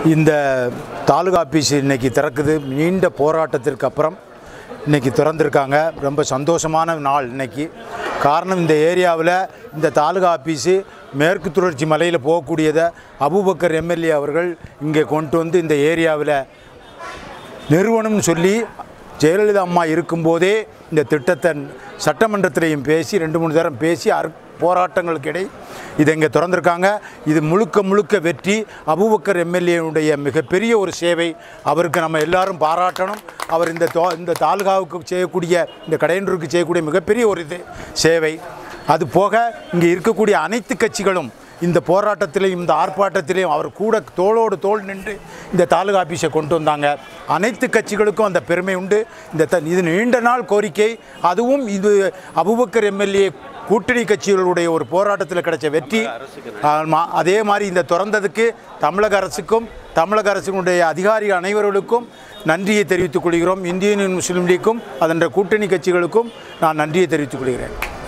இந்த தாலுகா ஆபீஸ் இன்னைக்கு திறக்குது. நீண்ட போராட்டத்திற்கு அப்புறம் இன்னைக்கு திறந்திருக்காங்க. ரொம்ப சந்தோஷமான நாள் இன்னைக்கு. காரணம், இந்த ஏரியாவில் இந்த தாலுகா ஆபீஸு மேற்கு தொடர்ச்சி மலையில் போகக்கூடியதை அபுபக்கர் எம்எல்ஏ அவர்கள் இங்கே கொண்டு வந்து இந்த ஏரியாவில் நிறுவனம்னு சொல்லி ஜெயலலிதா அம்மா இருக்கும்போதே இந்த திட்டத்தை சட்டமன்றத்திலையும் பேசி 2-3 தரம் பேசி போராட்டங்களுக்கு இடை இதை இங்கே திறந்திருக்காங்க. இது முழுக்க முழுக்க வெற்றி. அபுபக்கர் எம்எல்ஏனுடைய மிகப்பெரிய ஒரு சேவை. அவருக்கு நம்ம எல்லாரும் பாராட்டணும். அவர் இந்த தாலுகாவுக்கு செய்யக்கூடிய, இந்த கடையனூருக்கு செய்யக்கூடிய மிகப்பெரிய ஒரு சேவை. அது போக இங்கே இருக்கக்கூடிய அனைத்து கட்சிகளும் இந்த போராட்டத்திலையும் இந்த ஆர்ப்பாட்டத்திலையும் அவர் கூட தோளோடு தோள் நின்று இந்த தாலுகா ஆபீஸை கொண்டு வந்தாங்க. அனைத்து கட்சிகளுக்கும் அந்த பெருமை உண்டு. இது நீண்ட நாள் கோரிக்கை. அதுவும் இது அபுபக்கர் எம்எல்ஏ கூட்டணி கட்சிகளுடைய ஒரு போராட்டத்தில் கிடைச்ச வெற்றி. அதே மாதிரி இந்த திறந்ததுக்கு தமிழக அரசுக்கும் தமிழக அரசினுடைய அதிகாரிகள் அனைவர்களுக்கும் நன்றியை தெரிவித்துக் கொள்கிறோம். இந்திய யூனியன் முஸ்லீம் லீக்கும் அதன் கூட்டணி கட்சிகளுக்கும் நான் நன்றியை தெரிவித்துக் கொள்கிறேன்.